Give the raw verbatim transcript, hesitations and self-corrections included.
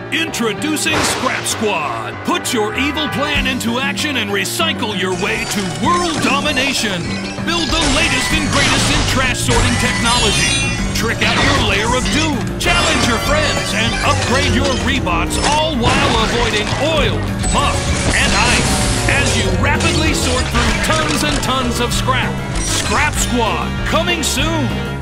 Introducing Scrap Squad. Put your evil plan into action and recycle your way to world domination. Build the latest and greatest in trash sorting technology. Trick out your layer of doom. Challenge your friends and upgrade your Rebots, all while avoiding oil, muck, and ice as you rapidly sort through tons and tons of scrap. Scrap Squad, coming soon.